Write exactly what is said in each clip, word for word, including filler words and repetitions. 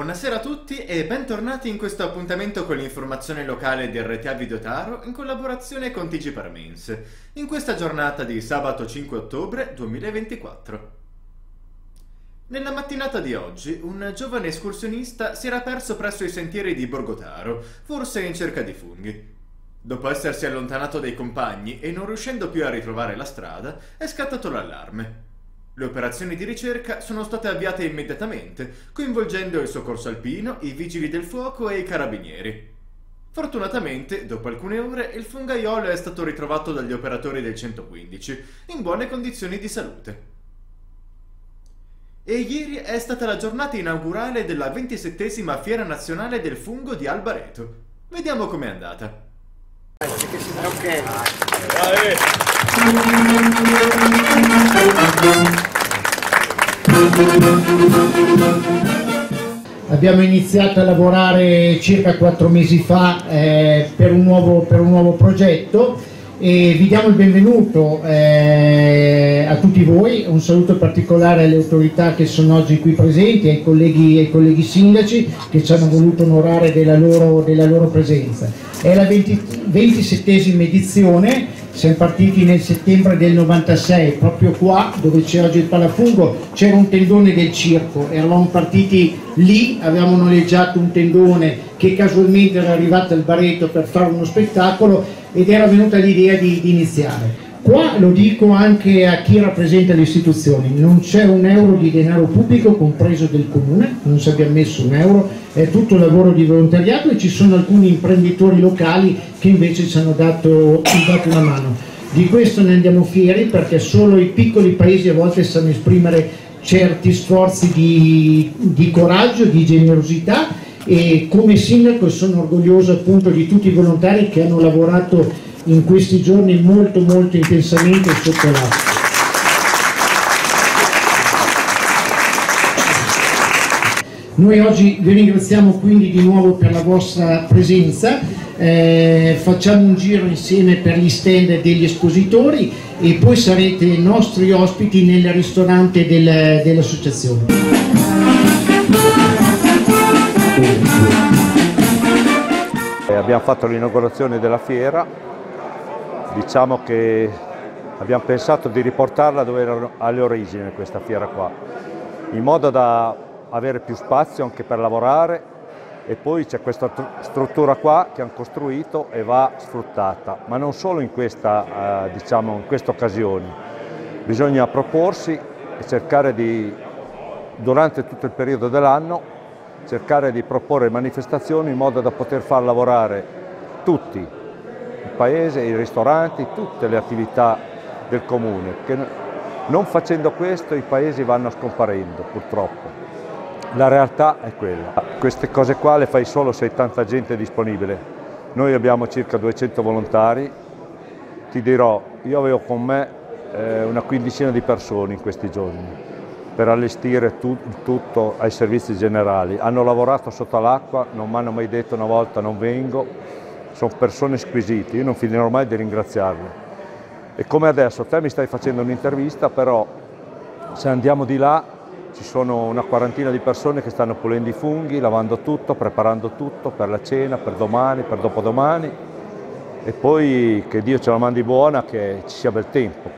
Buonasera a tutti e bentornati in questo appuntamento con l'informazione locale di R T A Videotaro in collaborazione con T G Parmense, in questa giornata di sabato cinque ottobre duemilaventiquattro. Nella mattinata di oggi, un giovane escursionista si era perso presso i sentieri di Borgotaro, forse in cerca di funghi. Dopo essersi allontanato dai compagni e non riuscendo più a ritrovare la strada, è scattato l'allarme. Le operazioni di ricerca sono state avviate immediatamente, coinvolgendo il soccorso alpino, i vigili del fuoco e i carabinieri. Fortunatamente, dopo alcune ore, il fungaiolo è stato ritrovato dagli operatori del centoquindici, in buone condizioni di salute. E ieri è stata la giornata inaugurale della ventisettesima Fiera Nazionale del Fungo di Albareto. Vediamo com'è andata. Ok. Abbiamo iniziato a lavorare circa quattro mesi fa eh, per, un nuovo, per un nuovo progetto e vi diamo il benvenuto eh, a tutti voi, un saluto particolare alle autorità che sono oggi qui presenti, ai colleghi, ai colleghi sindaci che ci hanno voluto onorare della loro, della loro presenza. È la ventisettesima edizione, siamo partiti nel settembre del novantasei, proprio qua dove c'è oggi il Palafungo c'era un tendone del circo, eravamo partiti lì, avevamo noleggiato un tendone che casualmente era arrivato al Bareto per fare uno spettacolo ed era venuta l'idea di, di iniziare. Qua lo dico anche a chi rappresenta le istituzioni, non c'è un euro di denaro pubblico compreso del comune, non si abbiamo messo un euro, è tutto lavoro di volontariato e ci sono alcuni imprenditori locali che invece ci hanno dato, dato una mano. Di questo ne andiamo fieri perché solo i piccoli paesi a volte sanno esprimere certi sforzi di, di coraggio, di generosità e come sindaco sono orgoglioso appunto di tutti i volontari che hanno lavorato in questi giorni molto molto intensamente sotto l'acqua. Noi oggi vi ringraziamo quindi di nuovo per la vostra presenza, eh, facciamo un giro insieme per gli stand degli espositori e poi sarete nostri ospiti nel ristorante del, dell'associazione. Abbiamo fatto l'inaugurazione della fiera, diciamo che abbiamo pensato di riportarla dove era alle origini questa fiera qua, in modo da avere più spazio anche per lavorare e poi c'è questa struttura qua che hanno costruito e va sfruttata, ma non solo in questa, eh, diciamo, in queste occasioni. Bisogna proporsi e cercare di, durante tutto il periodo dell'anno, cercare di proporre manifestazioni in modo da poter far lavorare tutti, il paese, i ristoranti, tutte le attività del comune, che non facendo questo i paesi vanno scomparendo purtroppo. La realtà è quella. Queste cose qua le fai solo se hai tanta gente disponibile. Noi abbiamo circa duecento volontari, ti dirò, io avevo con me eh, una quindicina di persone in questi giorni per allestire tu, tutto ai servizi generali. Hanno lavorato sotto l'acqua, non mi hanno mai detto una volta non vengo, sono persone squisite, io non finirò mai di ringraziarli. E come adesso, te mi stai facendo un'intervista, però se andiamo di là ci sono una quarantina di persone che stanno pulendo i funghi, lavando tutto, preparando tutto per la cena, per domani, per dopodomani e poi che Dio ce la mandi buona, che ci sia bel tempo.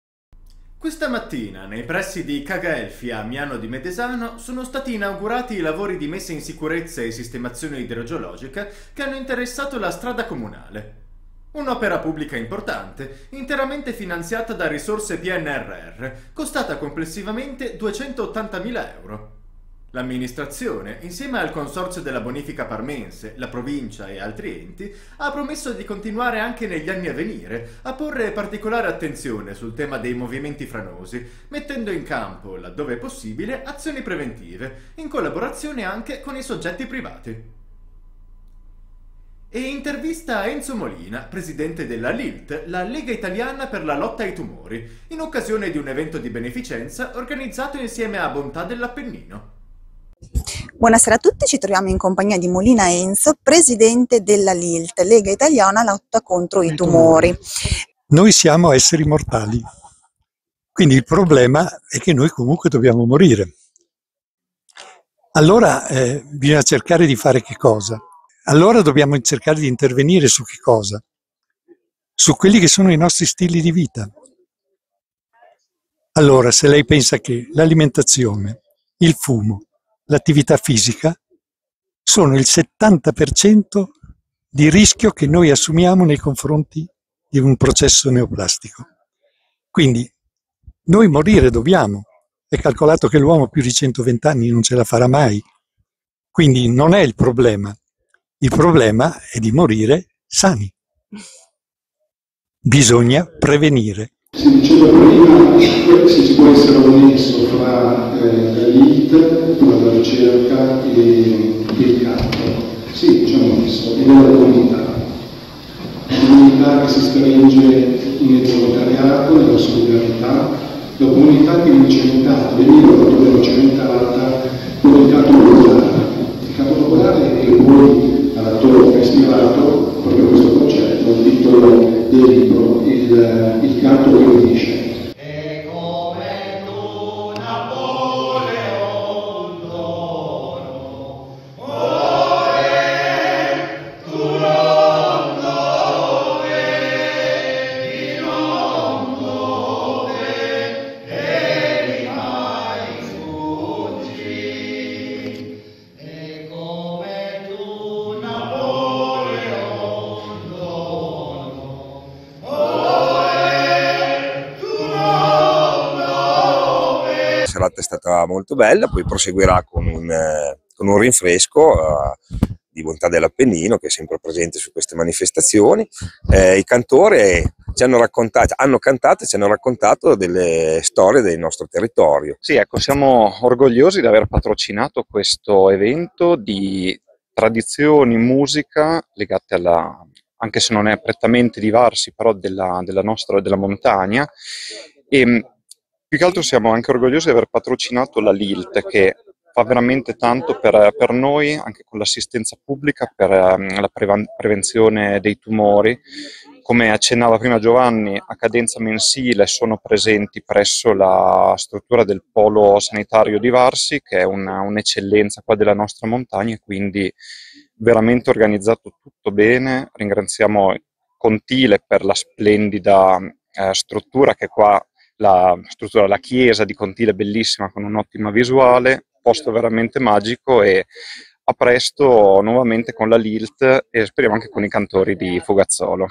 Questa mattina, nei pressi di Cagaelfi a Miano di Medesano, sono stati inaugurati i lavori di messa in sicurezza e sistemazione idrogeologica che hanno interessato la strada comunale. Un'opera pubblica importante, interamente finanziata da risorse P N R R, costata complessivamente duecentottantamila euro. L'amministrazione, insieme al Consorzio della Bonifica Parmense, la provincia e altri enti, ha promesso di continuare anche negli anni a venire a porre particolare attenzione sul tema dei movimenti franosi, mettendo in campo, laddove possibile, azioni preventive, in collaborazione anche con i soggetti privati. E intervista a Enzo Molina, presidente della L I L T, la Lega Italiana per la Lotta ai Tumori, in occasione di un evento di beneficenza organizzato insieme a Bontà dell'Appennino. Buonasera a tutti, ci troviamo in compagnia di Molina Enzo, presidente della L I L T, Lega Italiana Lotta contro i Tumori. Noi siamo esseri mortali, quindi il problema è che noi comunque dobbiamo morire. allora eh, bisogna cercare di fare che cosa? Allora dobbiamo cercare di intervenire su che cosa? Su quelli che sono i nostri stili di vita. Allora, se lei pensa che l'alimentazione, il fumo, l'attività fisica sono il settanta per cento di rischio che noi assumiamo nei confronti di un processo neoplastico. Quindi noi morire dobbiamo. È calcolato che l'uomo più di centoventi anni non ce la farà mai. Quindi non è il problema. Il problema è di morire sani. Bisogna prevenire. Si diceva prima se ci può essere un nesso fra eh, la L I T, la ricerca e, e il campo. Sì, c'è un nesso, ed è la comunità. La comunità che si stringe nel volontariato, nella solidarietà, la comunità che viene cementata, veniva davvero cementata con il canto popolare. Il canto popolare che voi all'attore che ha ispirato proprio questo concetto, il titolo del libro, il, il canto che unisce. La serata è stata molto bella, poi proseguirà con un, eh, con un rinfresco eh, di Bontà dell'Appennino che è sempre presente su queste manifestazioni. Eh, I cantori ci hanno raccontato, hanno cantato e ci hanno raccontato delle storie del nostro territorio. Sì, ecco, siamo orgogliosi di aver patrocinato questo evento di tradizioni, musica legate alla, anche se non è prettamente di Varsi, però della, della nostra, della montagna. E, più che altro siamo anche orgogliosi di aver patrocinato la L I L T, che fa veramente tanto per, per noi, anche con l'assistenza pubblica, per um, la pre- prevenzione dei tumori. Come accennava prima Giovanni, a cadenza mensile sono presenti presso la struttura del Polo Sanitario di Varsi, che è una, un'eccellenza qua della nostra montagna, e quindi veramente organizzato tutto bene. Ringraziamo Contile per la splendida eh, struttura che qua La struttura, la chiesa di Contile, bellissima, con un'ottima visuale, posto veramente magico, e a presto nuovamente con la L I L T e speriamo anche con i cantori di Fugazzolo.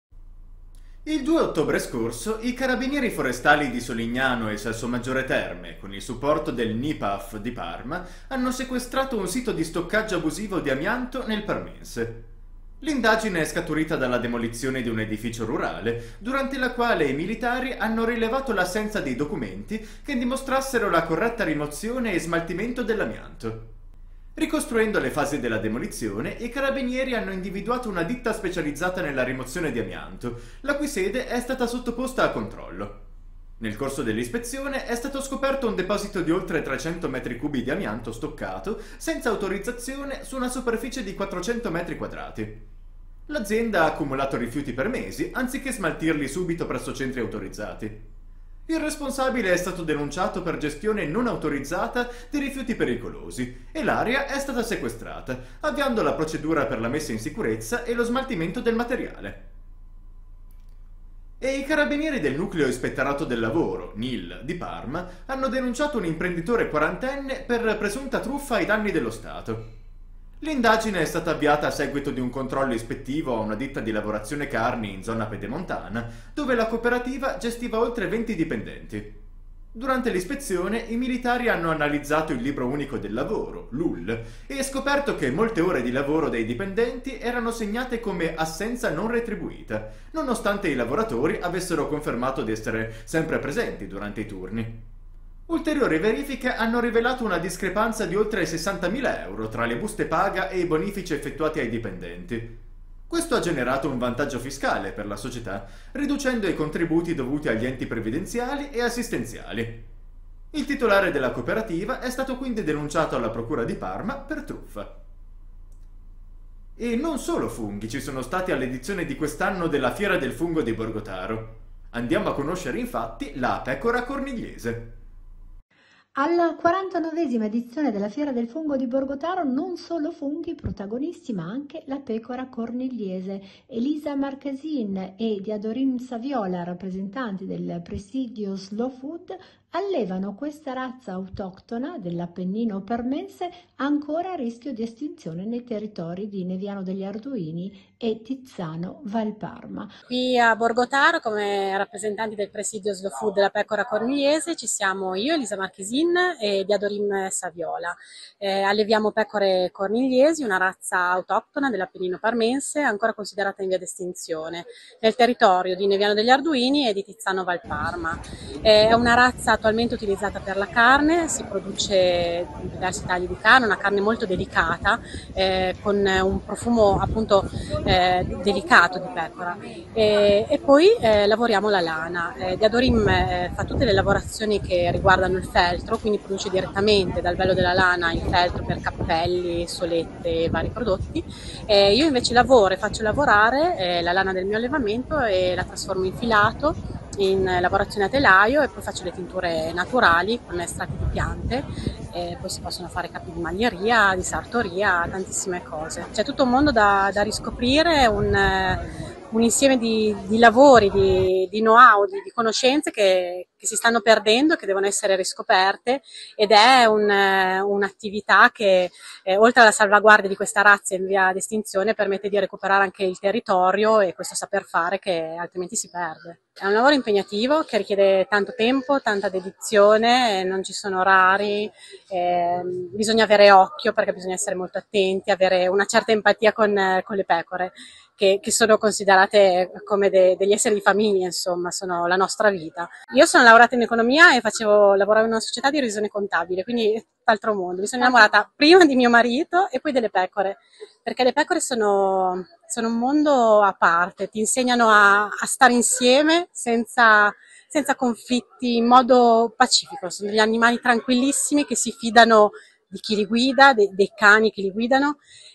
Il due ottobre scorso i carabinieri forestali di Solignano e Salsomaggiore Terme, con il supporto del N I P A F di Parma, hanno sequestrato un sito di stoccaggio abusivo di amianto nel parmense. L'indagine è scaturita dalla demolizione di un edificio rurale, durante la quale i militari hanno rilevato l'assenza di documenti che dimostrassero la corretta rimozione e smaltimento dell'amianto. Ricostruendo le fasi della demolizione, i carabinieri hanno individuato una ditta specializzata nella rimozione di amianto, la cui sede è stata sottoposta a controllo. Nel corso dell'ispezione è stato scoperto un deposito di oltre trecento metri cubi di amianto stoccato senza autorizzazione su una superficie di quattrocento metri quadrati. L'azienda ha accumulato rifiuti per mesi, anziché smaltirli subito presso centri autorizzati. Il responsabile è stato denunciato per gestione non autorizzata di rifiuti pericolosi e l'area è stata sequestrata, avviando la procedura per la messa in sicurezza e lo smaltimento del materiale. E i carabinieri del Nucleo Ispettorato del Lavoro, N I L, di Parma, hanno denunciato un imprenditore quarantenne per presunta truffa ai danni dello Stato. L'indagine è stata avviata a seguito di un controllo ispettivo a una ditta di lavorazione carni in zona pedemontana, dove la cooperativa gestiva oltre venti dipendenti. Durante l'ispezione i militari hanno analizzato il libro unico del lavoro, l'U L, e scoperto che molte ore di lavoro dei dipendenti erano segnate come assenza non retribuita, nonostante i lavoratori avessero confermato di essere sempre presenti durante i turni. Ulteriori verifiche hanno rivelato una discrepanza di oltre sessantamila euro tra le buste paga e i bonifici effettuati ai dipendenti. Questo ha generato un vantaggio fiscale per la società, riducendo i contributi dovuti agli enti previdenziali e assistenziali. Il titolare della cooperativa è stato quindi denunciato alla Procura di Parma per truffa. E non solo funghi ci sono stati all'edizione di quest'anno della Fiera del Fungo di Borgotaro. Andiamo a conoscere infatti la pecora cornigliese. Alla quarantanovesima edizione della Fiera del Fungo di Borgotaro non solo funghi protagonisti ma anche la pecora cornigliese. Elisa Marchesin e Diadorim Saviola, rappresentanti del presidio Slow Food, allevano questa razza autoctona dell'Appennino parmense ancora a rischio di estinzione nei territori di Neviano degli Arduini e Tizzano Valparma. Qui a Borgotaro, come rappresentanti del presidio Slow Food della pecora cornigliese, ci siamo io, Elisa Marchesin e Diadorim Saviola. Eh, alleviamo pecore cornigliesi, una razza autoctona dell'Appennino parmense ancora considerata in via d'estinzione nel territorio di Neviano degli Arduini e di Tizzano Valparma. Eh, è una razza attualmente utilizzata per la carne, si produce diversi tagli di carne, una carne molto delicata eh, con un profumo appunto eh, delicato di pecora e, e poi eh, lavoriamo la lana. Eh, Diadorim eh, fa tutte le lavorazioni che riguardano il feltro, quindi produce direttamente dal velo della lana il feltro per cappelli, solette e vari prodotti. Eh, io invece lavoro e faccio lavorare eh, la lana del mio allevamento e la trasformo in filato, in lavorazione a telaio, e poi faccio le tinture naturali con estratti di piante, e poi si possono fare capi di maglieria, di sartoria, tantissime cose. C'è tutto un mondo da, da riscoprire, un, un insieme di, di lavori, di, di know-how, di, di conoscenze che, che si stanno perdendo e che devono essere riscoperte, ed è un, un'attività che eh, oltre alla salvaguardia di questa razza in via d'estinzione permette di recuperare anche il territorio e questo saper fare che altrimenti si perde. È un lavoro impegnativo che richiede tanto tempo, tanta dedizione, non ci sono orari, eh, bisogna avere occhio perché bisogna essere molto attenti, avere una certa empatia con, con le pecore che, che sono considerate come de, degli esseri di famiglia, insomma, sono la nostra vita. Io sono laureata in economia e facevo, lavoravo in una società di revisione contabile, quindi tutt'altro mondo. Mi sono innamorata prima di mio marito e poi delle pecore, perché le pecore sono, sono un mondo a parte, ti insegnano a, a stare insieme senza, senza conflitti, in modo pacifico. Sono degli animali tranquillissimi che si fidano di chi li guida, de, dei cani che li guidano,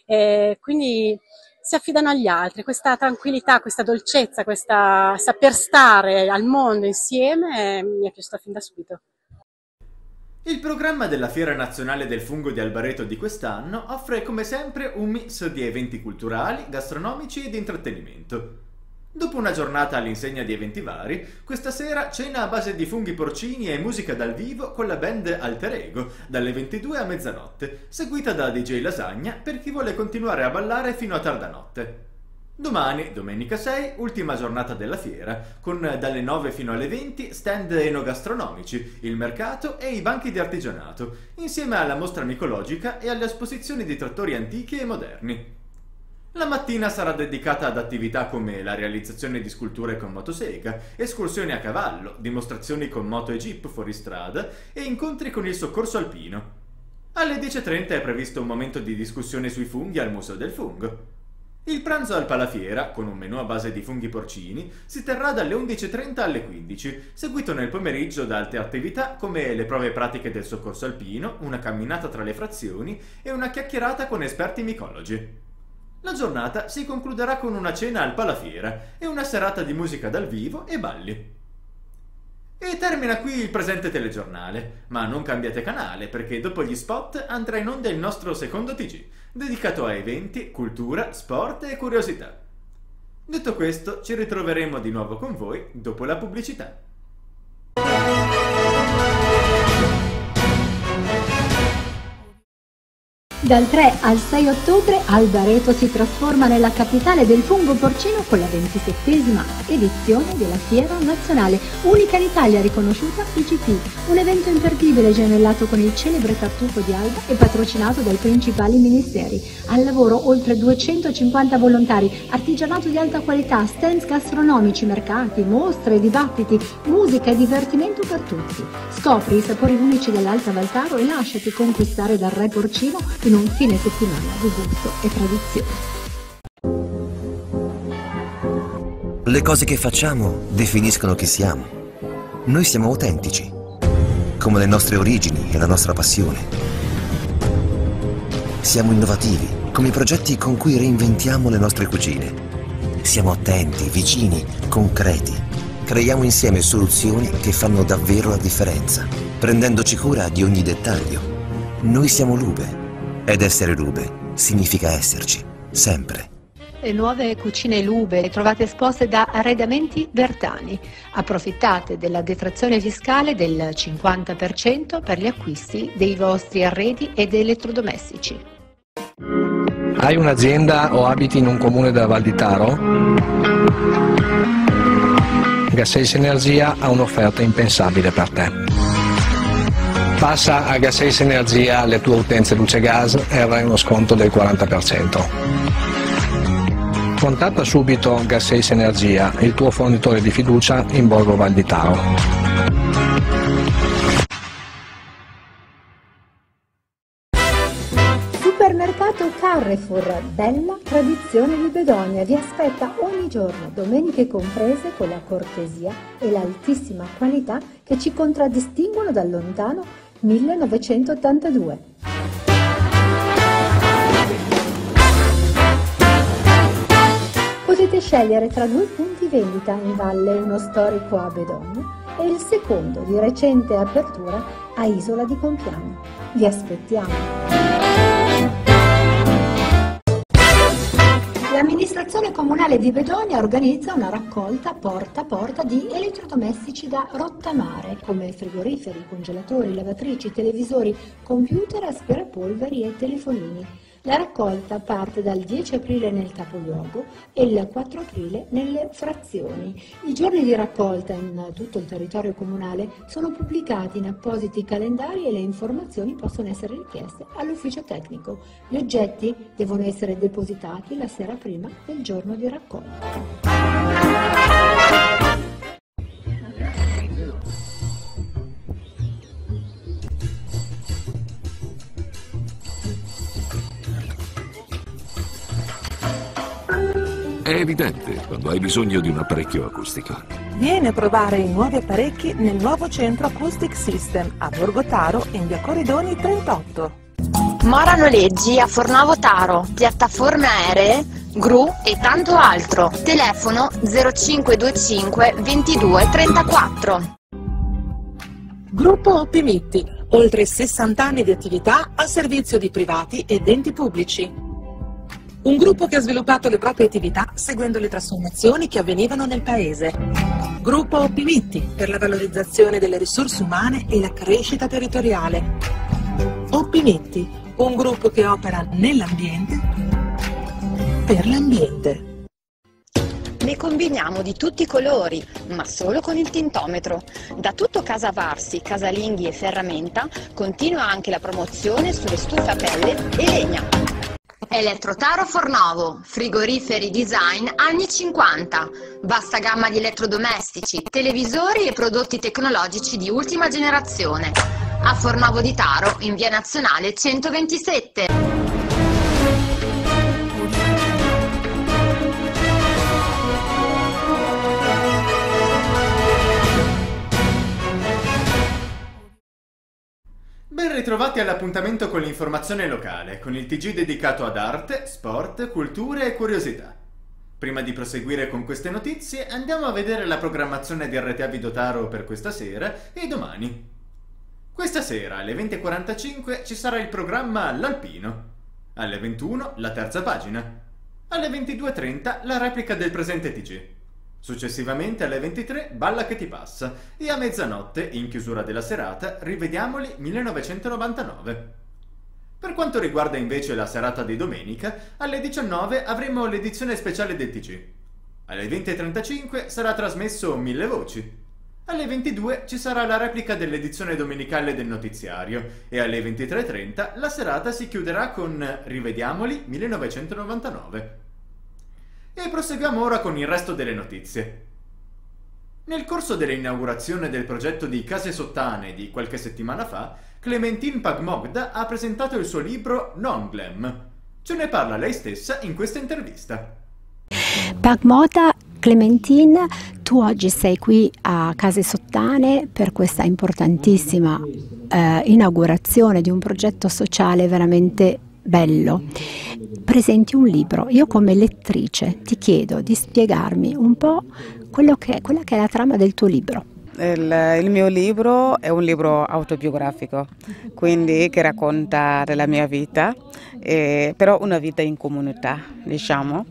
e quindi si affidano agli altri. Questa tranquillità, questa dolcezza, questa saper stare al mondo insieme eh, mi è piaciuta fin da subito. Il programma della Fiera Nazionale del Fungo di Albareto di quest'anno offre come sempre un mix di eventi culturali, gastronomici ed intrattenimento. Dopo una giornata all'insegna di eventi vari, questa sera cena a base di funghi porcini e musica dal vivo con la band Alter Ego, dalle ventidue a mezzanotte, seguita da D J Lasagna per chi vuole continuare a ballare fino a tarda notte. Domani, domenica sei, ultima giornata della fiera, con dalle nove fino alle venti stand enogastronomici, il mercato e i banchi di artigianato, insieme alla mostra micologica e alle esposizioni di trattori antichi e moderni. La mattina sarà dedicata ad attività come la realizzazione di sculture con motosega, escursioni a cavallo, dimostrazioni con moto e jeep fuoristrada e incontri con il soccorso alpino. Alle dieci e trenta è previsto un momento di discussione sui funghi al Museo del Fungo. Il pranzo al Palafiera, con un menù a base di funghi porcini, si terrà dalle undici e trenta alle quindici, seguito nel pomeriggio da altre attività come le prove pratiche del soccorso alpino, una camminata tra le frazioni e una chiacchierata con esperti micologi. La giornata si concluderà con una cena al Palafiera e una serata di musica dal vivo e balli. E termina qui il presente telegiornale, ma non cambiate canale perché dopo gli spot andrà in onda il nostro secondo T G, dedicato a eventi, cultura, sport e curiosità. Detto questo, ci ritroveremo di nuovo con voi dopo la pubblicità. Dal tre al sei ottobre Albareto si trasforma nella capitale del fungo porcino con la ventisettesima edizione della Fiera Nazionale, unica in Italia riconosciuta I G P, un evento imperdibile gemellato con il celebre tartufo di Alba e patrocinato dai principali ministeri. Al lavoro oltre duecentocinquanta volontari, artigianato di alta qualità, stand gastronomici, mercati, mostre, dibattiti, musica e divertimento per tutti. Scopri i sapori unici dell'Alta Valtaro e lasciati conquistare dal re porcino in un fine settimana di gusto e tradizione. Le cose che facciamo definiscono chi siamo. Noi siamo autentici, come le nostre origini e la nostra passione. Siamo innovativi, come i progetti con cui reinventiamo le nostre cucine. Siamo attenti, vicini, concreti, Creiamo insieme soluzioni che fanno davvero la differenza, prendendoci cura di ogni dettaglio. Noi siamo Lube, ed essere Lube significa esserci, sempre. Le nuove cucine Lube le trovate esposte da Arredamenti Bertani. Approfittate della detrazione fiscale del cinquanta per cento per gli acquisti dei vostri arredi ed elettrodomestici. Hai un'azienda o abiti in un comune della Val di Taro? Gasseis Energia ha un'offerta impensabile per te. Passa a Gasseis Energia le tue utenze luce gas e avrai uno sconto del quaranta per cento. Contatta subito Gasseis Energia, il tuo fornitore di fiducia in Borgo Val di Taro. Supermercato Carrefour, bella tradizione di Bedonia, vi aspetta ogni giorno, domeniche comprese, con la cortesia e l'altissima qualità che ci contraddistinguono dal lontano millenovecentottantadue. Potete scegliere tra due punti vendita in valle, uno storico a Bedonia e il secondo di recente apertura a Isola di Compiano. Vi aspettiamo! L'amministrazione comunale di Bedonia organizza una raccolta porta a porta di elettrodomestici da rottamare, come frigoriferi, congelatori, lavatrici, televisori, computer, aspirapolveri e telefonini. La raccolta parte dal dieci aprile nel capoluogo e il quattro aprile nelle frazioni. I giorni di raccolta in tutto il territorio comunale sono pubblicati in appositi calendari e le informazioni possono essere richieste all'ufficio tecnico. Gli oggetti devono essere depositati la sera prima del giorno di raccolta. È evidente quando hai bisogno di un apparecchio acustico. Vieni a provare i nuovi apparecchi nel nuovo centro Acoustic System a Borgo Taro in via Corridoni trentotto. Mora Noleggi a Fornovo Taro, piattaforme aeree, gru e tanto altro. Telefono zero cinque due cinque ventidue trentaquattro. Gruppo Oppimitti, oltre sessanta anni di attività al servizio di privati ed enti pubblici. Un gruppo che ha sviluppato le proprie attività seguendo le trasformazioni che avvenivano nel paese. Gruppo Oppimitti per la valorizzazione delle risorse umane e la crescita territoriale. Oppimitti, un gruppo che opera nell'ambiente per l'ambiente. Ne combiniamo di tutti i colori, ma solo con il tintometro. Da tutto Casa Varsi, casalinghi e ferramenta continua anche la promozione sulle stufe a pelle e legna. Elettrotaro Fornovo, frigoriferi design anni cinquanta, vasta gamma di elettrodomestici, televisori e prodotti tecnologici di ultima generazione. A Fornovo di Taro, in via Nazionale centoventisette. Ben ritrovati all'appuntamento con l'informazione locale, con il T G dedicato ad arte, sport, culture e curiosità. Prima di proseguire con queste notizie, andiamo a vedere la programmazione di R T A Vidotaro per questa sera e domani. Questa sera alle venti e quarantacinque ci sarà il programma L'Alpino, alle ventuno la terza pagina, alle ventidue e trenta la replica del presente T G. Successivamente alle ventitré Balla che ti passa e a mezzanotte, in chiusura della serata, Rivediamoli millenovecentonovantanove. Per quanto riguarda invece la serata di domenica, alle diciannove avremo l'edizione speciale del T G. Alle venti e trentacinque sarà trasmesso Mille Voci. Alle ventidue ci sarà la replica dell'edizione domenicale del notiziario e alle ventitré e trenta la serata si chiuderà con Rivediamoli millenovecentonovantanove. E proseguiamo ora con il resto delle notizie. Nel corso dell'inaugurazione del progetto di Case Sottane di qualche settimana fa, Clementine Pagmogda ha presentato il suo libro Non Glam. Ce ne parla lei stessa in questa intervista. Pagmogda Clementine, tu oggi sei qui a Case Sottane per questa importantissima eh, inaugurazione di un progetto sociale veramente bello. presenti un libro. Io come lettrice ti chiedo di spiegarmi un po' quello che è, quella che è la trama del tuo libro. Il, il mio libro è un libro autobiografico, quindi che racconta della mia vita, eh, però una vita in comunità, diciamo.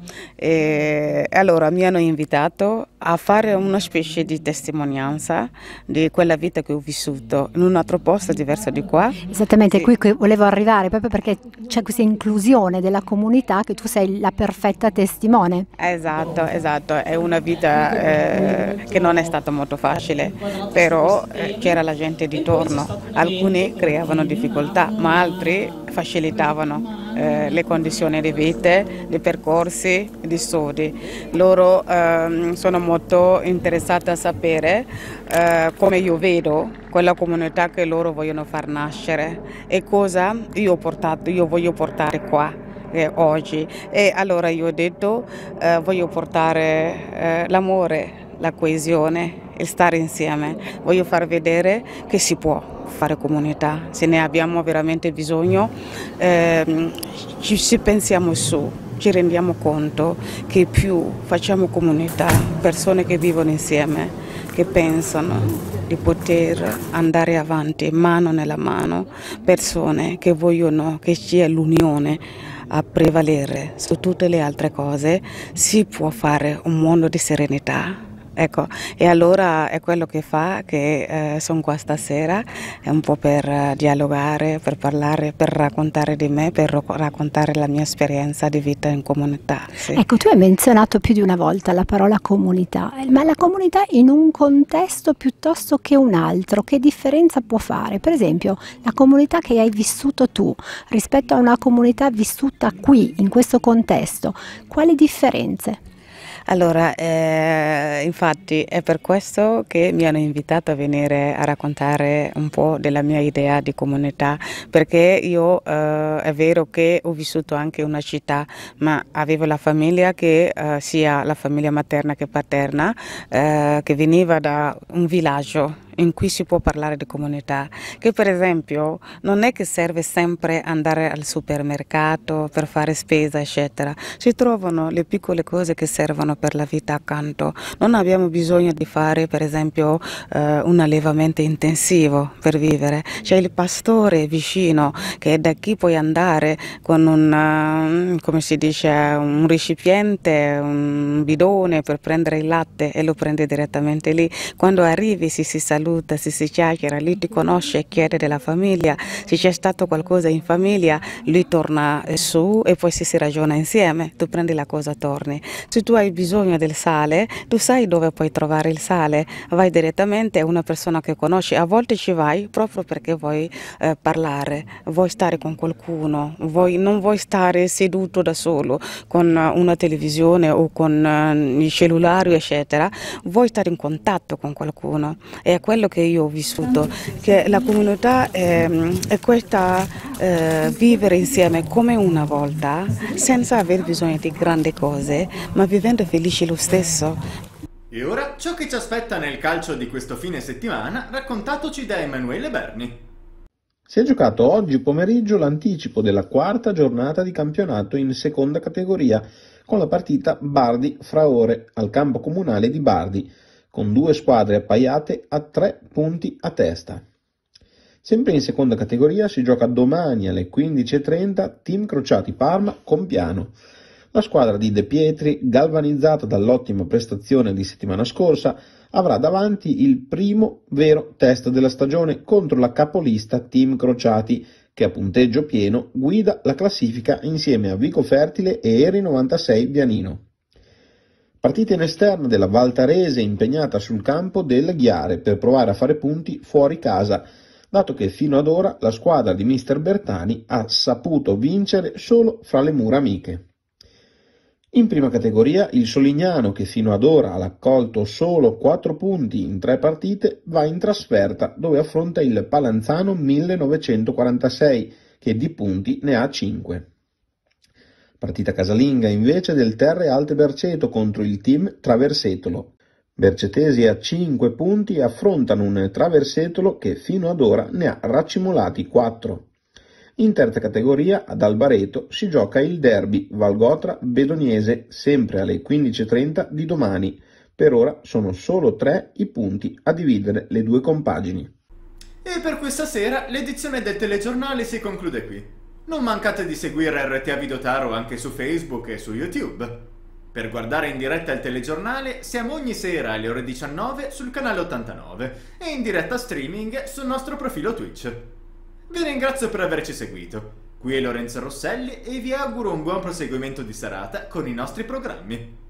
E allora mi hanno invitato a fare una specie di testimonianza di quella vita che ho vissuto in un altro posto diverso di qua. Esattamente, sì. Qui che volevo arrivare, proprio perché c'è questa inclusione della comunità che tu sei la perfetta testimone. Esatto, esatto, è una vita eh, che non è stata molto facile, però eh, c'era la gente di torno, alcuni creavano difficoltà, ma altri facilitavano eh, le condizioni di vita, di percorsi, di studi. Loro eh, sono molto interessati a sapere eh, come io vedo quella comunità che loro vogliono far nascere e cosa io ho portato, io voglio portare qua eh, oggi. E allora io ho detto eh, voglio portare eh, l'amore, la coesione, il stare insieme. Voglio far vedere che si può fare comunità, se ne abbiamo veramente bisogno, eh, ci, ci pensiamo su, ci rendiamo conto che più facciamo comunità, persone che vivono insieme, che pensano di poter andare avanti mano nella mano, persone che vogliono che sia l'unione a prevalere su tutte le altre cose, si può fare un mondo di serenità. Ecco, e allora è quello che fa che eh, sono qua stasera, è un po' per uh, dialogare, per parlare, per raccontare di me, per raccontare la mia esperienza di vita in comunità. Sì. Ecco, tu hai menzionato più di una volta la parola comunità, ma la comunità in un contesto piuttosto che un altro, che differenza può fare? Per esempio, la comunità che hai vissuto tu rispetto a una comunità vissuta qui, in questo contesto, quali differenze? Allora, eh, infatti è per questo che mi hanno invitato a venire a raccontare un po' della mia idea di comunità, perché io eh, è vero che ho vissuto anche in una città, ma avevo la famiglia che eh, sia la famiglia materna che paterna, eh, che veniva da un villaggio in cui si può parlare di comunità, che per esempio non è che serve sempre andare al supermercato per fare spesa eccetera, si trovano le piccole cose che servono per la vita accanto. Non abbiamo bisogno di fare per esempio eh, un allevamento intensivo per vivere, c'è il pastore vicino che da chi puoi andare con un, come si dice, un recipiente, un bidone per prendere il latte e lo prendi direttamente lì. Quando arrivi si si saluta, se si chiacchiera, lui ti conosce e chiede della famiglia, se c'è stato qualcosa in famiglia lui torna su e poi si si ragiona insieme, tu prendi la cosa, torni. Se tu hai bisogno del sale, tu sai dove puoi trovare il sale, vai direttamente a una persona che conosci, a volte ci vai proprio perché vuoi eh, parlare, vuoi stare con qualcuno, vuoi, non vuoi stare seduto da solo con una televisione o con uh, i cellulari eccetera, vuoi stare in contatto con qualcuno. E è quello che io ho vissuto, che la comunità è, è questa eh, vivere insieme come una volta, senza aver bisogno di grandi cose, ma vivendo felici lo stesso. E ora ciò che ci aspetta nel calcio di questo fine settimana, raccontatoci da Emanuele Berni. Si è giocato oggi pomeriggio l'anticipo della quarta giornata di campionato in seconda categoria, con la partita Bardi-Fraore al campo comunale di Bardi, con due squadre appaiate a tre punti a testa. Sempre in seconda categoria si gioca domani alle quindici e trenta Team Crociati Parma Compiano. La squadra di De Pietri, galvanizzata dall'ottima prestazione di settimana scorsa, avrà davanti il primo vero test della stagione contro la capolista Team Crociati, che a punteggio pieno guida la classifica insieme a Vico Fertile e Eri novantasei Bianino. Partita in esterna della Valtarese impegnata sul campo del Ghiare per provare a fare punti fuori casa, dato che fino ad ora la squadra di mister Bertani ha saputo vincere solo fra le mura amiche. In prima categoria il Solignano, che fino ad ora ha raccolto solo quattro punti in tre partite, va in trasferta dove affronta il Palanzano millenovecentoquarantasei, che di punti ne ha cinque. Partita casalinga invece del Terre Alte Berceto contro il team Traversetolo. Bercetesi a cinque punti affrontano un Traversetolo che fino ad ora ne ha raccimolati quattro. In terza categoria, ad Albareto, si gioca il derby Valgotra-Bedoniese, sempre alle quindici e trenta di domani. Per ora sono solo tre i punti a dividere le due compagini. E per questa sera l'edizione del telegiornale si conclude qui. Non mancate di seguire R T A Vidotaro anche su Facebook e su YouTube. Per guardare in diretta il telegiornale siamo ogni sera alle ore diciannove sul canale ottantanove e in diretta streaming sul nostro profilo Twitch. Vi ringrazio per averci seguito. Qui è Lorenzo Rosselli e vi auguro un buon proseguimento di serata con i nostri programmi.